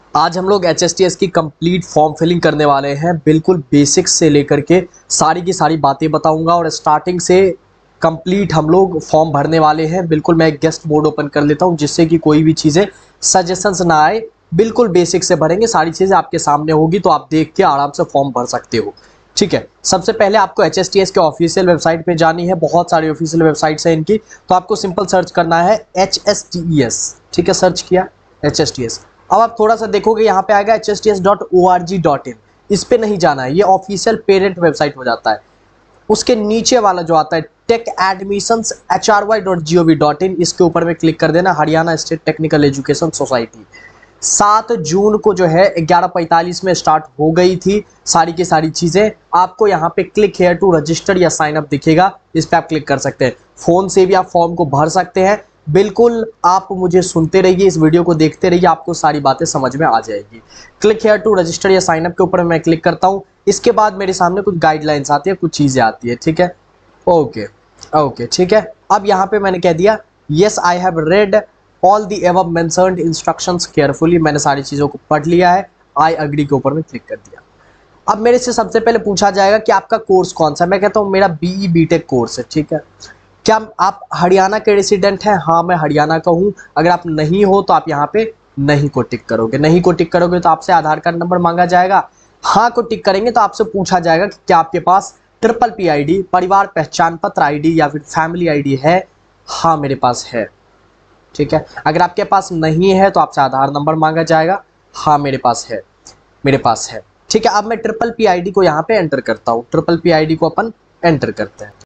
आज हम लोग HSTS की कंप्लीट फॉर्म फिलिंग करने वाले हैं। बिल्कुल बेसिक्स से लेकर के सारी की सारी बातें बताऊंगा और स्टार्टिंग से कंप्लीट हम लोग फॉर्म भरने वाले हैं। बिल्कुल मैं गेस्ट मोड ओपन कर लेता हूं जिससे कि कोई भी चीज़ें सजेशंस ना आए। बिल्कुल बेसिक से भरेंगे, सारी चीज़ें आपके सामने होगी तो आप देख के आराम से फॉर्म भर सकते हो। ठीक है, सबसे पहले आपको HSTS के ऑफिशियल वेबसाइट पे जानी है। बहुत सारी ऑफिशियल वेबसाइट्स हैं इनकी, तो आपको सिंपल सर्च करना है HSTS। ठीक है, सर्च किया HSTS। अब आप थोड़ा सा देखोगे यहाँ पे आएगा hsts.org.in। इस पे नहीं जाना है, ये ऑफिशियल पेरेंट वेबसाइट हो जाता है। उसके नीचे वाला जो आता है techadmissions.hry.gov.in, इसके ऊपर में क्लिक कर देना। Haryana state technical education society 7 जून को जो है 11:45 में स्टार्ट हो गई थी। सारी की सारी चीज़ें आपको यहाँ पे क्लिक हेयर टू रजिस्टर या साइन अप दिखेगा, इस पर आप क्लिक कर सकते हैं। फ़ोन से भी आप फॉर्म को भर सकते हैं। बिल्कुल आप मुझे सुनते रहिए, इस वीडियो को देखते रहिए, आपको सारी बातें समझ में आ जाएगी। क्लिक हेयर टू रजिस्टर या साइन अप के ऊपर मैं क्लिक करता हूँ। इसके बाद मेरे सामने कुछ गाइडलाइंस आती है, कुछ चीज़ें आती है। ठीक है, ओके ओके, ठीक है। अब यहाँ पे मैंने कह दिया yes I have read all the above mentioned instructions carefully. मैंने सारी चीज़ों को पढ़ लिया है। आई अग्री के ऊपर में क्लिक कर दिया। अब मेरे से सबसे पहले पूछा जाएगा कि आपका कोर्स कौन सा है। मैं कहता हूँ मेरा BE BTech कोर्स है। ठीक है, क्या आप हरियाणा के रेसिडेंट हैं? हाँ, मैं हरियाणा का हूँ। अगर आप नहीं हो तो आप यहाँ पे नहीं को टिक करोगे। नहीं को टिक करोगे तो आपसे आधार कार्ड नंबर मांगा जाएगा। हाँ को टिक करेंगे तो आपसे पूछा जाएगा कि क्या आपके पास PPP ID, परिवार पहचान पत्र ID या फिर फैमिली ID है। हाँ मेरे पास है। ठीक है, अगर आपके पास नहीं है तो आपसे आधार नंबर मांगा जाएगा। हाँ मेरे पास है, मेरे पास है। ठीक है, अब मैं PPP ID को यहाँ पे एंटर करता हूँ। PPP ID को अपन एंटर करते हैं।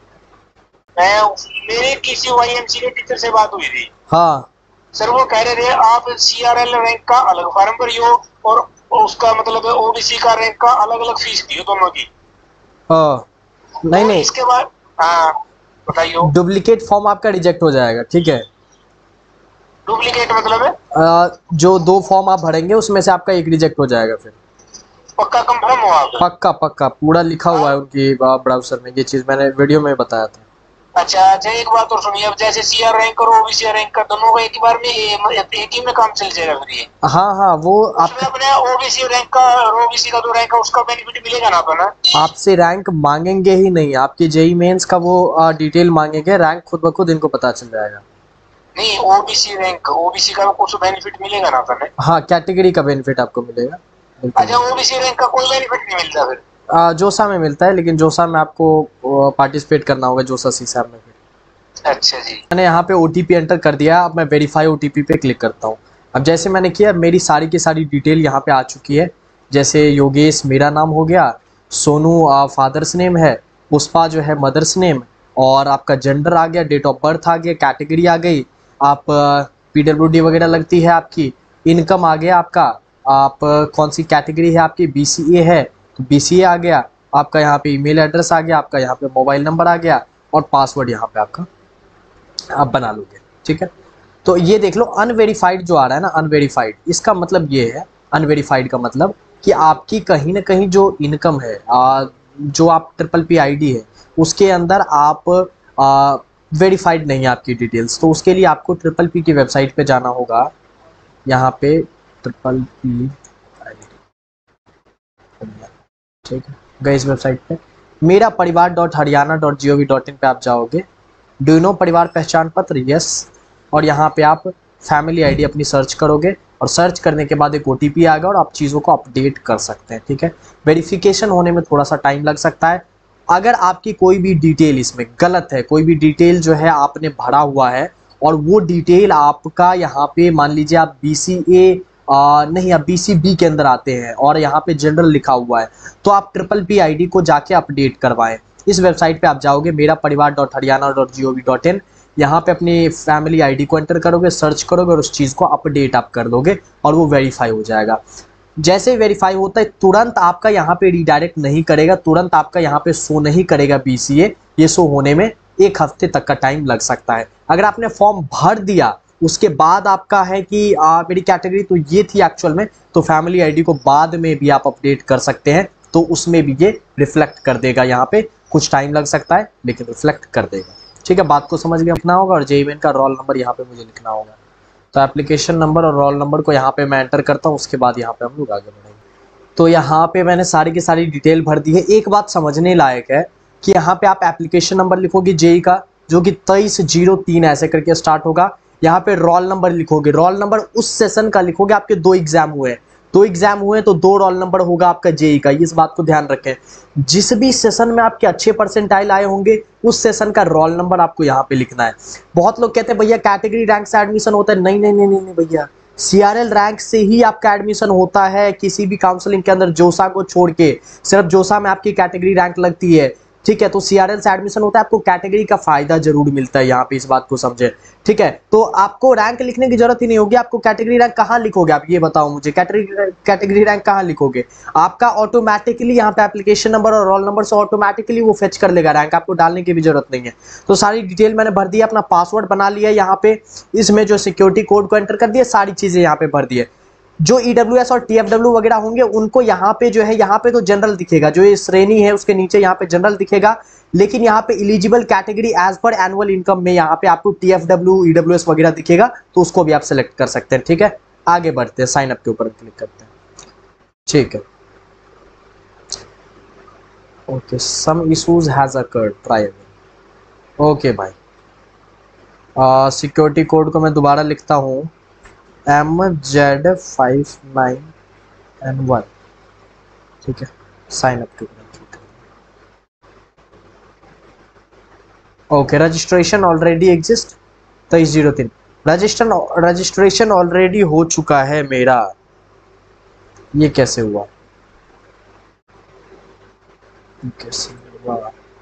मेरे किसी YMC के टीचर से बात हुई थी। हाँ सर, वो कह रहे थे आप CRL रैंक का अलग फॉर्म भरियो और उसका मतलब OBC का रैंक का अलग अलग फीस दियो दोनों की। नहीं तो नहीं, इसके बाद हाँ बताइए। डुप्लीकेट फॉर्म आपका रिजेक्ट हो जाएगा। ठीक है, डुप्लीकेट मतलब है? जो 2 फॉर्म आप भरेंगे उसमें से आपका एक रिजेक्ट हो जाएगा। फिर पक्का कंफर्म हो आप? पक्का पक्का पूरा लिखा हुआ है उनकी ब्राउजर में। ये चीज़ मैंने वीडियो में बताया था। अच्छा अच्छा, एक बात और सुनिए। अब जैसे CR रैंक और OBC रैंक का दोनों को एक ही बार में एक ही में काम चल जाएगा फिर ये? हाँ हाँ, वो उसमें अपने OBC रैंक का और OBC का जो रैंक है उसका बेनिफिट मिलेगा ना? तो ना आपसे रैंक मांगेंगे ही नहीं, आपकी JEE मेंस का वो डिटेल मांगेंगे। रैंक खुद ब खुद इनको पता चल जाएगा। नहीं, OBC रैंक OBC का कुछ बेनिफिट मिलेगा ना? तो ना हाँ, कैटेगरी का बेनिफिट आपको मिलेगा। अच्छा, OBC रैंक का कोई बेनिफिट नहीं मिलता फिर? जोसा में मिलता है, लेकिन जोसा में आपको पार्टिसिपेट करना होगा, जोसा CSAB में। अच्छा जी। मैंने यहाँ पे OTP एंटर कर दिया। अब मैं वेरीफाई OTP पे क्लिक करता हूँ। अब जैसे मैंने किया, मेरी सारी की सारी डिटेल यहाँ पे आ चुकी है। जैसे योगेश मेरा नाम हो गया, सोनू फादर्स नेम है, पुष्पा जो है मदर्स नेम, और आपका जेंडर आ गया, डेट ऑफ बर्थ आ गया, कैटेगरी आ गई, आप PWD वगैरह लगती है आपकी, इनकम आ गया आपका, आप कौन सी कैटेगरी है आपकी, BCA है तो BCA आ गया आपका, यहाँ पे ईमेल एड्रेस आ गया आपका, यहाँ पे मोबाइल नंबर आ गया, और पासवर्ड यहाँ पे आपका आप बना लोगे। ठीक है, तो ये देख लो अनवेरीफाइड जो आ रहा है ना, अनवेरीफाइड, इसका मतलब ये है, अनवेरीफाइड का मतलब कि आपकी कहीं ना कहीं जो इनकम है, जो आप PPP ID है उसके अंदर आप वेरीफाइड नहीं है आपकी डिटेल्स। तो उसके लिए आपको PPP की वेबसाइट पे जाना होगा। यहाँ पे PPP ID, ठीक है, गए इस वेबसाइट पे मेरा परिवार.हरियाणा.gov.in पे आप जाओगे। डू यू नो परिवार पहचान पत्र? यस। और यहाँ पे आप फैमिली ID अपनी सर्च करोगे, और सर्च करने के बाद एक OTP आएगा और आप चीज़ों को अपडेट कर सकते हैं। ठीक है, वेरिफिकेशन होने में थोड़ा सा टाइम लग सकता है। अगर आपकी कोई भी डिटेल इसमें गलत है, कोई भी डिटेल जो है आपने भरा हुआ है, और वो डिटेल आपका यहाँ पे मान लीजिए आप BCA नहीं, आप BCB के अंदर आते हैं और यहाँ पे जनरल लिखा हुआ है, तो आप PPP ID को जाके अपडेट करवाएं। इस वेबसाइट पे आप जाओगे मेरा परिवार.हरियाणा.gov.in, यहाँ पे अपनी फैमिली ID को एंटर करोगे, सर्च करोगे और उस चीज़ को अपडेट आप कर दोगे और वो वेरीफाई हो जाएगा। जैसे वेरीफाई होता है तुरंत आपका यहाँ पे रिडायरेक्ट नहीं करेगा, तुरंत आपका यहाँ पे शो नहीं करेगा BCA। ये शो होने में 1 हफ्ते तक का टाइम लग सकता है। अगर आपने फॉर्म भर दिया उसके बाद आपका है कि मेरी कैटेगरी तो ये थी एक्चुअल में, तो फैमिली ID को बाद में भी आप अपडेट कर सकते हैं, तो उसमें भी ये रिफ्लेक्ट कर देगा। यहाँ पे कुछ टाइम लग सकता है लेकिन रिफ्लेक्ट कर देगा। ठीक है, बात को समझ लिया, लिखना होगा, और JEE मेन का रोल नंबर यहाँ पे मुझे लिखना होगा। तो एप्लीकेशन नंबर और रोल नंबर को यहाँ पे मैं एंटर करता हूँ, उसके बाद यहाँ पे हम लोग आगे बढ़ेंगे। तो यहाँ पे मैंने सारी की सारी डिटेल भर दी है। एक बात समझने लायक है कि यहाँ पे आप एप्लीकेशन नंबर लिखोगे जेई का, जो कि 2303 ऐसे करके स्टार्ट होगा। यहाँ पे रोल नंबर लिखोगे, रोल नंबर उस सेशन का लिखोगे, आपके 2 एग्जाम हुए हैं, 2 एग्जाम हुए तो 2 रोल नंबर होगा आपका जेई का, इस बात को ध्यान रखें। जिस भी सेशन में आपके अच्छे परसेंटाइल आए होंगे उस सेशन का रोल नंबर आपको यहाँ पे लिखना है। बहुत लोग कहते हैं भैया कैटेगरी रैंक से एडमिशन होता है, नहीं नहीं नहीं नहीं, नहीं भैया, सीआरएल रैंक से ही आपका एडमिशन होता है। किसी भी काउंसलिंग के अंदर जोसा को छोड़ के सिर्फ जोसा में आपकी कैटेगरी रैंक लगती है, ठीक है। तो सीआरएल से एडमिशन होता है, आपको कैटेगरी का फायदा जरूर मिलता है, यहाँ पे इस बात को समझे, ठीक है। तो आपको रैंक लिखने की जरूरत ही नहीं होगी। आपको कैटेगरी रैंक कहाँ लिखोगे आप ये बताओ मुझे, कैटेगरी रैंक कहाँ लिखोगे? आपका ऑटोमेटिकली यहाँ पे एप्लीकेशन नंबर और रोल नंबर से ऑटोमेटिकली वो फेच कर लेगा, रैंक आपको डालने की भी जरूरत नहीं है। तो सारी डिटेल मैंने भर दी है, अपना पासवर्ड बना लिया यहाँ पे, इसमें जो सिक्योरिटी कोड को एंटर कर दिया, सारी चीजें यहाँ पे भर दी है। जो ईडब्ल्यूएस और टीएफडब्ल्यू वगैरह होंगे उनको यहाँ पे जो है, यहाँ पे तो जनरल दिखेगा, जो ये श्रेणी है उसके नीचे यहाँ पे जनरल दिखेगा, लेकिन यहाँ पे eligible category as per annual income में यहाँ पे आपको टीएफडब्ल्यू ईडब्ल्यूएस वगैरह दिखेगा, तो उसको भी आप सेलेक्ट कर सकते हैं, ठीक है। आगे बढ़ते हैं, साइन अप के ऊपर क्लिक करते हैं, ठीक है। Okay, some issues has occurred, try again. Okay भाई, सिक्योरिटी कोड को मैं दोबारा लिखता हूँ, MZ59N1, ठीक है। साइन अप के ऊपर क्लिक करें। Okay, registration already exist, 2303 registration already हो चुका है मेरा। ये कैसे हुआ, कैसे हुआ,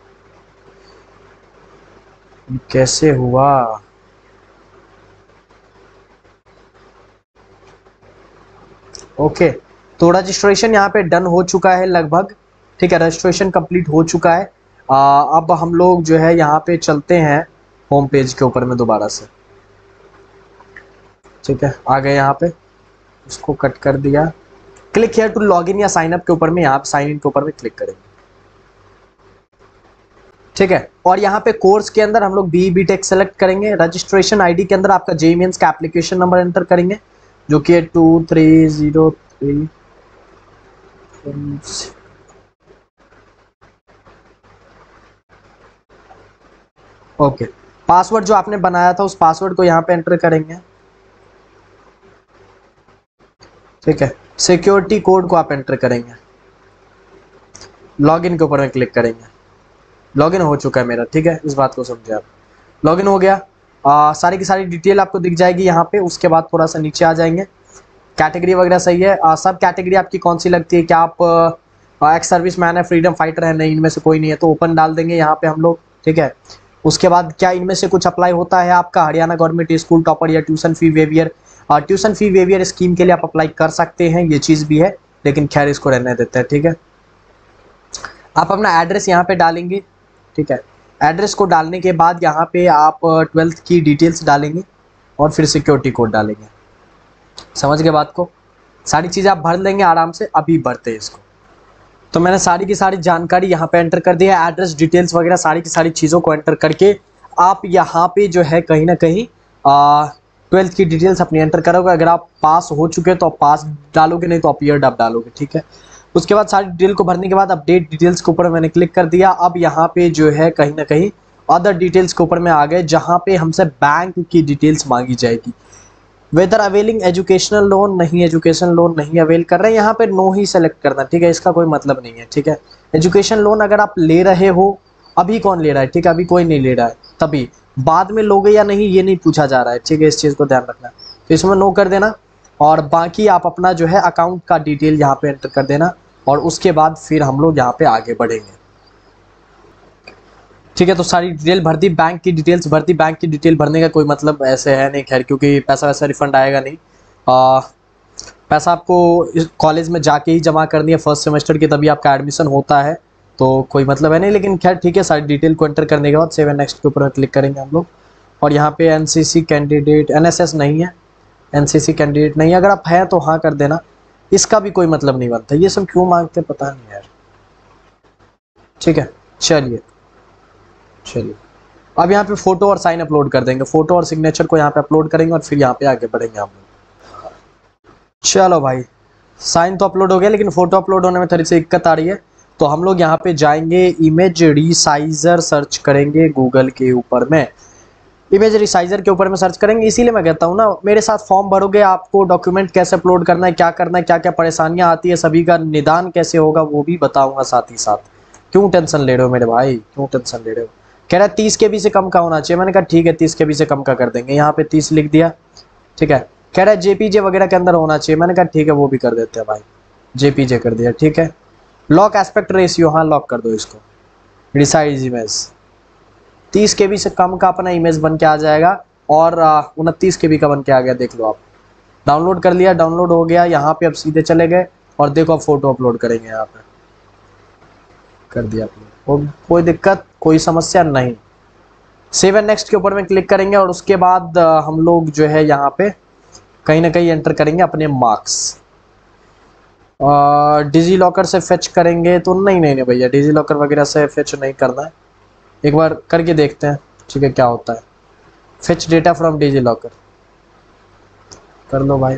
कैसे हुआ? ओके, तो रजिस्ट्रेशन यहाँ पे डन हो चुका है लगभग, ठीक है। रजिस्ट्रेशन कंप्लीट हो चुका है। अब हम लोग जो है यहाँ पे चलते हैं होम पेज के ऊपर में दोबारा से, ठीक है। आ गए यहाँ पे, इसको कट कर दिया, click here to log in या साइन अप के ऊपर में, यहाँ पे साइन इन के ऊपर में क्लिक करेंगे, ठीक है। और यहाँ पे कोर्स के अंदर हम लोग BE-BTech सेलेक्ट करेंगे। रजिस्ट्रेशन आईडी के अंदर आपका जेईई मेंस का एप्लीकेशन नंबर एंटर करेंगे, जो कि है 2303। ओके, पासवर्ड जो आपने बनाया था उस पासवर्ड को यहाँ पे एंटर करेंगे, ठीक है। सिक्योरिटी कोड को आप एंटर करेंगे, लॉगिन के ऊपर में क्लिक करेंगे। लॉगिन हो चुका है मेरा, ठीक है, इस बात को समझे आप। लॉगिन हो गया, सारी की सारी डिटेल आपको दिख जाएगी यहाँ पे। उसके बाद थोड़ा सा नीचे आ जाएंगे, कैटेगरी वगैरह सही है। सब कैटेगरी आपकी कौन सी लगती है, क्या आप एक्स सर्विस मैन है, फ्रीडम फाइटर है, नहीं इनमें से कोई नहीं है, तो ओपन डाल देंगे यहाँ पे हम लोग, ठीक है। उसके बाद क्या इनमें से कुछ अप्लाई होता है आपका हरियाणा गवर्नमेंट स्कूल टॉपर या tuition fee waiver, tuition fee waiver scheme के लिए आप अप्लाई कर सकते हैं, ये चीज़ भी है, लेकिन खैर इसको रहने देते हैं, ठीक है। आप अपना एड्रेस यहाँ पे डालेंगे, ठीक है। एड्रेस को डालने के बाद यहाँ पे आप 12th की डिटेल्स डालेंगे और फिर सिक्योरिटी कोड डालेंगे। समझ गए बात को? सारी चीज़ें आप भर लेंगे आराम से। अभी भरते हैं इसको। तो मैंने सारी की सारी जानकारी यहाँ पे एंटर कर दी है, एड्रेस डिटेल्स वगैरह सारी की सारी चीज़ों को एंटर करके आप यहाँ पे जो है कहीं ना कहीं 12th की डिटेल्स अपनी एंटर करोगे। अगर आप पास हो चुके हैं तो आप पास डालोगे, नहीं तो आप ईयर आप डालोगे, ठीक है। उसके बाद सारी डिटेल को भरने के बाद अपडेट डिटेल्स के ऊपर मैंने क्लिक कर दिया। अब यहाँ पे जो है कहीं ना कहीं अदर डिटेल्स के ऊपर में आ गए, जहाँ पे हमसे बैंक की डिटेल्स मांगी जाएगी। वेदर अवेलिंग एजुकेशनल लोन, नहीं एजुकेशन लोन नहीं अवेल कर रहे हैं, यहाँ पे नो ही सेलेक्ट करना, ठीक है। इसका कोई मतलब नहीं है, ठीक है। एजुकेशन लोन अगर आप ले रहे हो, अभी कौन ले रहा है, ठीक है, अभी कोई नहीं ले रहा है, तभी बाद में लोगे या नहीं ये नहीं पूछा जा रहा है, ठीक है। इस चीज़ को ध्यान रखना, तो इसमें नो कर देना। और बाकी आप अपना जो है अकाउंट का डिटेल यहाँ पे एंटर कर देना, और उसके बाद फिर हम लोग यहाँ पे आगे बढ़ेंगे, ठीक है। तो सारी डिटेल भर दी, बैंक की डिटेल्स भर दी। बैंक की डिटेल भरने का कोई मतलब ऐसे है नहीं, खैर, क्योंकि पैसा वैसा रिफंड आएगा नहीं। पैसा आपको इस कॉलेज में जाके ही जमा करनी है फर्स्ट सेमेस्टर की, तभी आपका एडमिशन होता है, तो कोई मतलब है नहीं। लेकिन खैर ठीक है, सारी डिटेल को एंटर करने के बाद सेव एंड नेक्स्ट के ऊपर क्लिक करेंगे हम लोग। और यहाँ पे NCC कैंडिडेट, NSS नहीं है, NCC कैंडिडेट नहीं है। अगर आप हैं तो हाँ कर देना, इसका भी कोई मतलब नहीं बनता। ये सब क्यों मांगते पता नहीं यार, ठीक है। चलिए चलिए अब यहाँ पे फोटो और साइन अपलोड कर देंगे, फोटो और सिग्नेचर को यहाँ पे अपलोड करेंगे और फिर यहाँ पे आगे बढ़ेंगे हम लोग। चलो भाई, साइन तो अपलोड हो गया, लेकिन फोटो अपलोड होने में थोड़ी सी दिक्कत आ रही है। तो हम लोग यहाँ पे जाएंगे, इमेज रिसाइजर सर्च करेंगे गूगल के ऊपर में, इमेज रिसाइजर के ऊपर में सर्च करेंगे। इसीलिए मैं कहता हूँ ना, मेरे साथ फॉर्म भरोगे, आपको डॉक्यूमेंट कैसे अपलोड करना है, क्या करना है, क्या क्या परेशानियां आती है, सभी का निदान कैसे होगा वो भी बताऊंगा साथ ही साथ। क्यों टेंशन ले रहे हो मेरे भाई, क्यों टेंशन ले रहे हो? कह रहा है 30 KB से कम का होना चाहिए। मैंने कहा ठीक है 30 KB से कम का कर देंगे, यहाँ पे 30 लिख दिया, ठीक है। कह रहा है JPG वगैरह के अंदर होना चाहिए। मैंने कहा ठीक है वो भी कर देते हैं भाई, JPG कर दिया, ठीक है। लॉक एस्पेक्ट रेशियो, हाँ लॉक कर दो इसको। रिसाइज इमेज 30 KB से कम का अपना इमेज बन के आ जाएगा, और 29 KB का बन के आ गया, देख लो आप। डाउनलोड कर लिया, डाउनलोड हो गया। यहाँ पे अब सीधे चले गए और देखो अब फोटो अपलोड करेंगे, यहाँ पे कर दिया अपलोड, कोई दिक्कत कोई समस्या नहीं। सेव एंड नेक्स्ट के ऊपर में क्लिक करेंगे और उसके बाद हम लोग जो है यहाँ पे कहीं ना कहीं एंटर करेंगे अपने मार्क्स। डिजी लॉकर से फेच करेंगे तो नहीं नहीं नहीं भैया, डिजी लॉकर वगैरह से फेच नहीं करना है, एक बार करके देखते हैं, ठीक है क्या होता है। Fetch data from DigiLocker कर लो भाई,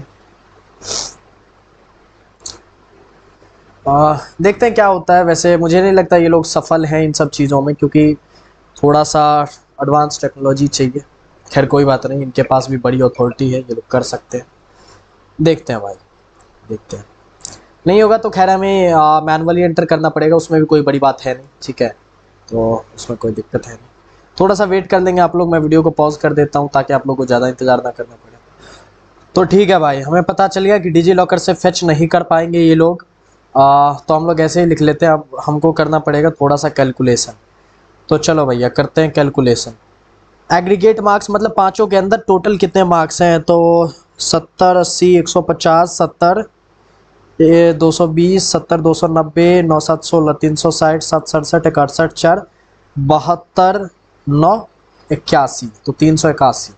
देखते हैं क्या होता है। वैसे मुझे नहीं लगता ये लोग सफल हैं इन सब चीज़ों में, क्योंकि थोड़ा सा एडवांस टेक्नोलॉजी चाहिए। खैर कोई बात नहीं, इनके पास भी बड़ी अथॉरिटी है, ये लोग कर सकते हैं। देखते हैं भाई, देखते हैं। नहीं होगा तो खैर हमें मैनुअली एंटर करना पड़ेगा, उसमें भी कोई बड़ी बात है नहीं, ठीक है, तो उसमें कोई दिक्कत है नहीं। थोड़ा सा वेट कर लेंगे आप लोग, मैं वीडियो को पॉज कर देता हूँ ताकि आप लोग को ज़्यादा इंतजार ना करना पड़े। तो ठीक है भाई, हमें पता चल गया कि डिजी लॉकर से फेच नहीं कर पाएंगे ये लोग, तो हम लोग ऐसे ही लिख लेते हैं। अब हमको करना पड़ेगा थोड़ा सा कैलकुलेशन, तो चलो भैया करते हैं कैलकुलेशन। एग्रीगेट मार्क्स मतलब पाँचों के अंदर टोटल कितने मार्क्स हैं, तो 70 80 150 70 220 70 290 9 7 16 360 7 67 61 4 72 9 81, तो 381,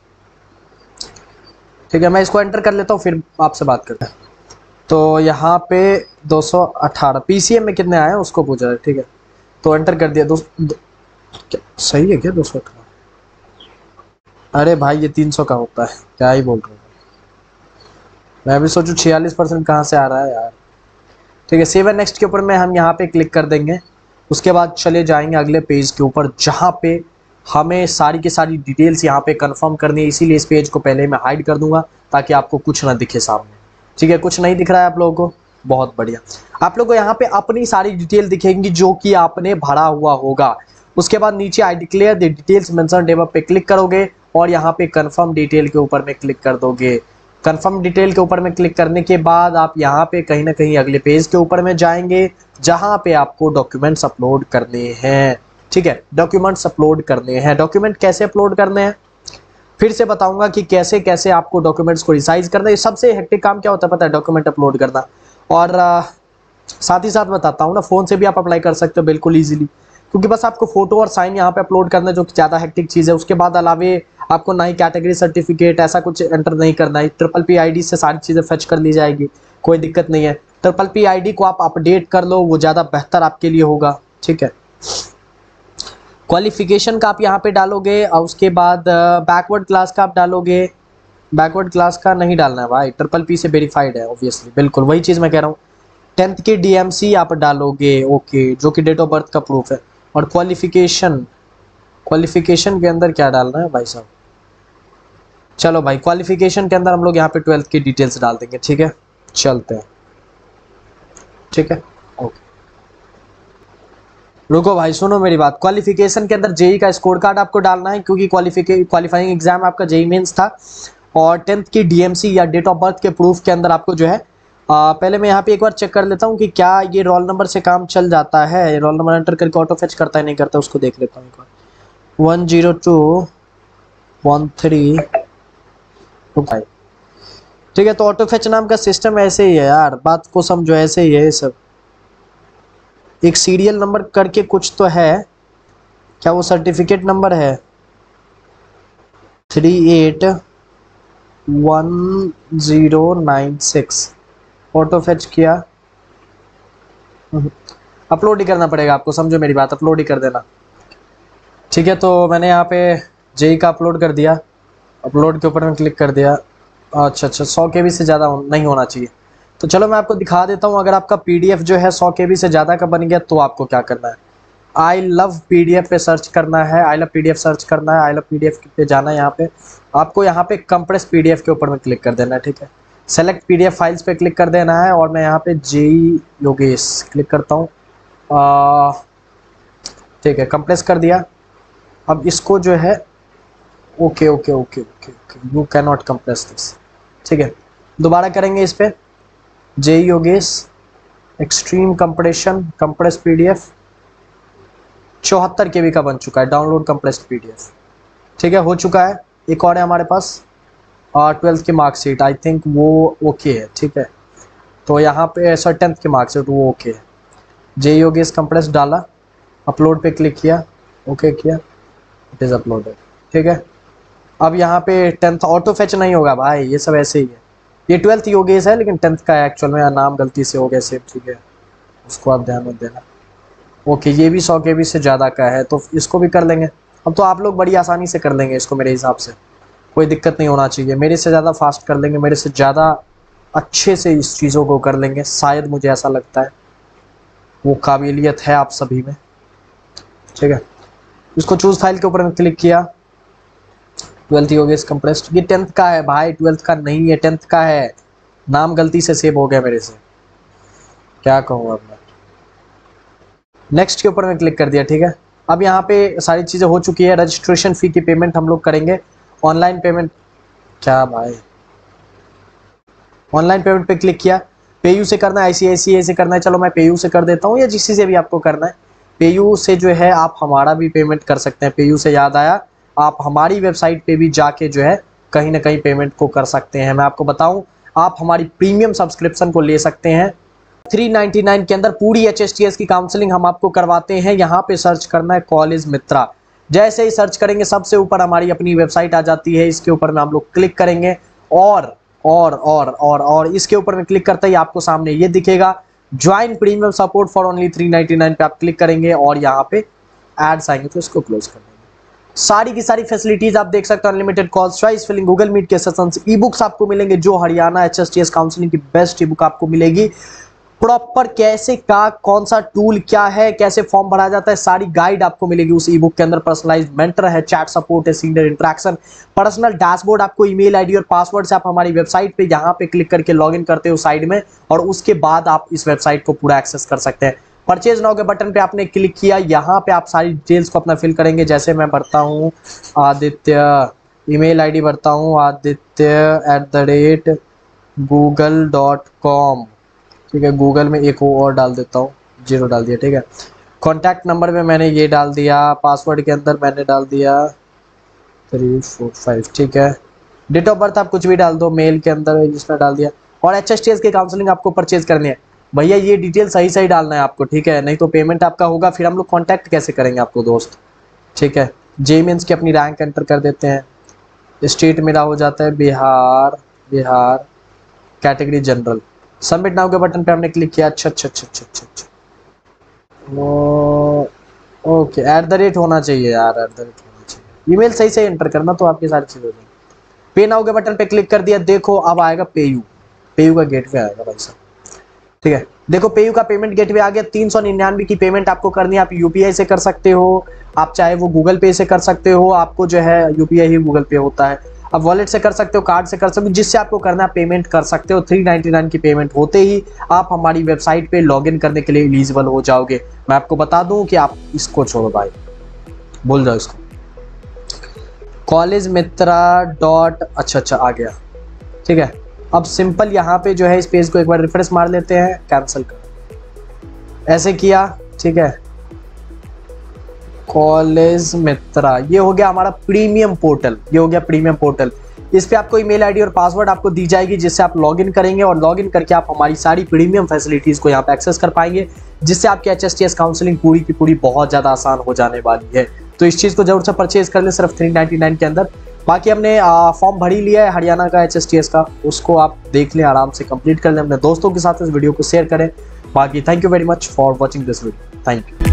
ठीक है। मैं इसको एंटर कर लेता हूँ फिर आपसे बात करते हैं। तो यहाँ पे 218 PCM में कितने आए हैं उसको पूछा है, ठीक है, तो एंटर कर दिया। क्या सही है क्या 218? अरे भाई ये 300 का होता है, क्या ही बोल रहा हूँ मैं भी सोचूं 46% कहाँ से आ रहा है यार। ठीक है, सेव एंड नेक्स्ट के ऊपर में हम यहाँ पे क्लिक कर देंगे। उसके बाद चले जाएंगे अगले पेज के ऊपर, जहाँ पे हमें सारी की सारी डिटेल्स यहाँ पे कंफर्म करनी है। इसीलिए इस पेज को पहले मैं हाइड कर दूंगा ताकि आपको कुछ ना दिखे सामने, ठीक है। कुछ नहीं दिख रहा है आप लोगों को, बहुत बढ़िया। आप लोगों को यहाँ पे अपनी सारी डिटेल दिखेंगी जो कि आपने भरा हुआ होगा। उसके बाद नीचे I declare the details mentioned above पे क्लिक करोगे और यहाँ पे कंफर्म डिटेल के ऊपर में क्लिक कर दोगे। कंफर्म डिटेल के ऊपर में क्लिक करने के बाद आप यहाँ पे कहीं ना कहीं अगले पेज के ऊपर में जाएंगे, जहाँ पे आपको डॉक्यूमेंट्स अपलोड करने हैं, ठीक है। डॉक्यूमेंट्स अपलोड करने हैं। डॉक्यूमेंट कैसे अपलोड करने हैं फिर से बताऊंगा कि कैसे कैसे आपको डॉक्यूमेंट्स को रिसाइज करना है। सबसे हेक्टिक काम क्या होता है पता है? डॉक्यूमेंट अपलोड करना। और साथ ही साथ बताता हूँ ना, फ़ोन से भी आप अप्लाई कर सकते हो बिल्कुल ईजिली, क्योंकि बस आपको फोटो और साइन यहाँ पे अपलोड करना है, जो कि ज़्यादा हेक्टिक चीज़ है। उसके बाद अलावे आपको ना ही कैटेगरी सर्टिफिकेट ऐसा कुछ एंटर नहीं करना है। PPP ID से सारी चीज़ें फेच कर ली जाएगी, कोई दिक्कत नहीं है। PPP ID को आप अपडेट कर लो, वो ज़्यादा बेहतर आपके लिए होगा, ठीक है। क्वालिफिकेशन का आप यहाँ पे डालोगे और उसके बाद बैकवर्ड क्लास का आप डालोगे। बैकवर्ड क्लास का नहीं डालना है भाई, PPP से वेरीफाइड है ऑब्वियसली, बिल्कुल वही चीज़ मैं कह रहा हूँ। 10th की DMC आप डालोगे, ओके, जो कि डेट ऑफ बर्थ का प्रूफ है। और क्वालिफिकेशन के अंदर क्या डालना है भाई साहब? चलो भाई, क्वालिफिकेशन के अंदर हम लोग यहाँ पे 12th की डिटेल्स डाल देंगे, ठीक है। चलते हैं, ठीक है, ओके। रुको भाई, सुनो मेरी बात। क्वालिफिकेशन के अंदर जेई का स्कोर कार्ड आपको डालना है, क्योंकि क्वालिफाइंग एग्जाम आपका जेई मेंस था। और 10th की DMC या डेट ऑफ बर्थ के प्रूफ के अंदर आपको जो है पहले मैं यहाँ पे एक बार चेक कर लेता हूँ कि क्या ये रोल नंबर से काम चल जाता है। रोल नंबर एंटर करके ऑटो फेच करता है नहीं करता, उसको देख लेता हूँ एक बार। 10213, ठीक है। तो ऑटो फेच नाम का सिस्टम ऐसे ही है यार, बात को समझो, ऐसे ही है ये सब। एक सीरियल नंबर करके कुछ तो है, क्या वो सर्टिफिकेट नंबर है? 381096। ऑटो फेच किया, अपलोड ही करना पड़ेगा आपको, समझो मेरी बात, अपलोड ही कर देना। ठीक है, तो मैंने यहाँ पे जेई का अपलोड कर दिया, अपलोड के ऊपर में क्लिक कर दिया। अच्छा 100 KB से ज़्यादा नहीं होना चाहिए। तो चलो मैं आपको दिखा देता हूँ, अगर आपका PDF जो है 100 KB से ज़्यादा का बन गया तो आपको क्या करना है, आई लव PDF पे सर्च करना है, आई लव PDF सर्च करना है, आई लव PDF पे जाना है। यहाँ पे आपको यहाँ पे कंप्रेस PDF के ऊपर में क्लिक कर देना है, ठीक है। सेलेक्ट PDF फाइल्स पे क्लिक कर देना है और मैं यहाँ पे जेई योगेश क्लिक करता हूँ, ठीक है, कंप्रेस कर दिया। अब इसको जो है okay okay okay okay okay, you can not compress this, ठीक है। दोबारा करेंगे इस पे, जेई योगेश extreme compression compress PDF 74 KB का बन चुका है, डाउनलोड कंप्रेस्ड PDF, ठीक है, हो चुका है। एक और है हमारे पास 12th की मार्कशीट, आई थिंक वो ओके है, ठीक है। तो यहाँ पे 10th की मार्कशीट वो ओके है। जेई योगेश कंप्रेस डाला, अपलोड पे क्लिक किया, ओके किया, इट इज़ अपलोडेड, ठीक है। अब यहाँ पे 10th ऑटो फेच नहीं होगा भाई, ये सब ऐसे ही है। ये 12th योगेश है लेकिन 10th का एक्चुअल में नाम गलती से हो गया सेव, ठीक है, उसको आप ध्यान मत देना। ओके, ये भी 100 KB से ज़्यादा का है तो इसको भी कर लेंगे। अब तो आप लोग बड़ी आसानी से कर लेंगे इसको, मेरे हिसाब से कोई दिक्कत नहीं होना चाहिए। मेरे से ज़्यादा फास्ट कर लेंगे, मेरे से ज़्यादा अच्छे से इस चीज़ों को कर लेंगे, शायद मुझे ऐसा लगता है, वो काबिलियत है आप सभी में, ठीक है। इसको चूज़ फाइल के ऊपर में क्लिक किया, 12th योगेश कंप्रेस्ड, ये 10th का है भाई, 12th का नहीं है, 10th का है, नाम गलती से सेव हो गया मेरे से, क्या कहूँ अब मैं। नेक्स्ट के ऊपर में क्लिक कर दिया, ठीक है। अब यहाँ पे सारी चीज़ें हो चुकी है। रजिस्ट्रेशन फ़ी की पेमेंट हम लोग करेंगे, ऑनलाइन पेमेंट, क्या भाई, ऑनलाइन पेमेंट पे क्लिक किया। पेयू से करना है, ICICI से करना है, चलो मैं पेयू से कर देता हूँ, या जिस से भी आपको करना है। पेयू से जो है आप हमारा भी पेमेंट कर सकते हैं। पेयू से याद आया, आप हमारी वेबसाइट पे भी जाके जो है कहीं ना कहीं पेमेंट को कर सकते हैं। मैं आपको बताऊँ, आप हमारी प्रीमियम सब्सक्रिप्शन को ले सकते हैं। 399 के अंदर पूरी HSTS की काउंसलिंग हम आपको करवाते हैं। यहाँ पे सर्च करना है कॉलेज मित्रा, जैसे ही सर्च करेंगे सबसे ऊपर हमारी अपनी वेबसाइट आ जाती है। इसके ऊपर में हम लोग क्लिक करेंगे और इसके ऊपर में क्लिक करते ही आपको सामने ये दिखेगा, join premium support for only 399 पे आप क्लिक करेंगे और यहाँ पे एड्स आएंगे तो इसको क्लोज कर देंगे। सारी की सारी फैसिलिटीज आप देख सकते हो, unlimited calls, choice filling, Google Meet के सेशंस, ई बुक्स आपको मिलेंगे जो हरियाणा HSTS काउंसलिंग की बेस्ट ई बुक आपको मिलेगी। प्रॉपर कैसे का कौन सा टूल क्या है, कैसे फॉर्म भरा जाता है, सारी गाइड आपको मिलेगी उस ई बुक के अंदर। पर्सनलाइज्ड मेंटर है, चैट सपोर्ट है, सीनियर इंटरेक्शन, पर्सनल डैशबोर्ड आपको ईमेल आईडी और पासवर्ड से आप हमारी वेबसाइट पे यहाँ पे क्लिक करके लॉगिन करते हो साइड में, और उसके बाद आप इस वेबसाइट को पूरा एक्सेस कर सकते हैं। परचेज नाउ के बटन पे आपने क्लिक किया, यहाँ पे आप सारी डिटेल्स को अपना फिल करेंगे। जैसे मैं भरता हूँ आदित्य, ईमेल आईडी भरता हूँ aditya@google.com, ठीक है। गूगल में एक और डाल देता हूँ, 0 डाल दिया, ठीक है। कॉन्टैक्ट नंबर में मैंने ये डाल दिया, पासवर्ड के अंदर मैंने डाल दिया 345, ठीक है। डेट ऑफ बर्थ आप कुछ भी डाल दो, मेल के अंदर जिसमें डाल दिया। और HSTS की काउंसलिंग आपको परचेज करनी है भैया, ये डिटेल सही सही डालना है आपको, ठीक है, नहीं तो पेमेंट आपका होगा, फिर हम लोग कॉन्टैक्ट कैसे करेंगे आपको दोस्त, ठीक है। JEE मेंस की अपनी रैंक एंटर कर देते हैं, स्टेट मेरा हो जाता है Bihar, category general. Submit now के बटन पे हमने क्लिक किया, अच्छा ओके, @ होना चाहिए यार, @ होना चाहिए, ईमेल सही से एंटर करना तो आपकी सारी चीज़ हो जाएगी। पे नाउ के बटन पे क्लिक कर दिया, देखो अब आएगा पेयू का गेटवे आएगा भाई साहब, ठीक है। देखो पेयू का पेमेंट गेटवे आ गया। 399 की पेमेंट आपको करनी है, आप UPI से कर सकते हो, आप चाहे वो गूगल पे से कर सकते हो, आपको जो है UPI ही गूगल पे होता है, आप वॉलेट से कर सकते हो, कार्ड से कर सकते हो, जिससे आपको करना है पेमेंट कर सकते हो। 399 की पेमेंट होते ही आप हमारी वेबसाइट पे लॉगिन करने के लिए एलिजिबल हो जाओगे। मैं आपको बता दूं कि आप इसको छोड़ो भाई, भूल जाओ इसको, कॉलेज मित्रा डॉट, अच्छा आ गया, ठीक है। अब सिंपल यहाँ पे जो है इस पेज को एक बार रिफ्रेश मार लेते हैं, कैंसिल कर, ऐसे किया, ठीक है। कॉलेज मित्रा, ये हो गया हमारा प्रीमियम पोर्टल, ये हो गया प्रीमियम पोर्टल। इस पे आपको ईमेल आईडी और पासवर्ड आपको दी जाएगी, जिससे आप लॉगिन करेंगे और लॉगिन करके आप हमारी सारी प्रीमियम फैसिलिटीज को यहाँ पे एक्सेस कर पाएंगे, जिससे आपकी HSTS काउंसलिंग पूरी की पूरी बहुत ज़्यादा आसान हो जाने वाली है। तो इस चीज़ को जरूर से परचेज कर ले, सिर्फ 399 के अंदर। बाकी हमने फॉर्म भरी लिया है हरियाणा का HSTS का, उसको आप देख लें, आराम से कंप्लीट कर लें, अपने दोस्तों के साथ इस वीडियो को शेयर करें। बाकी thank you very much for watching this video, thank you.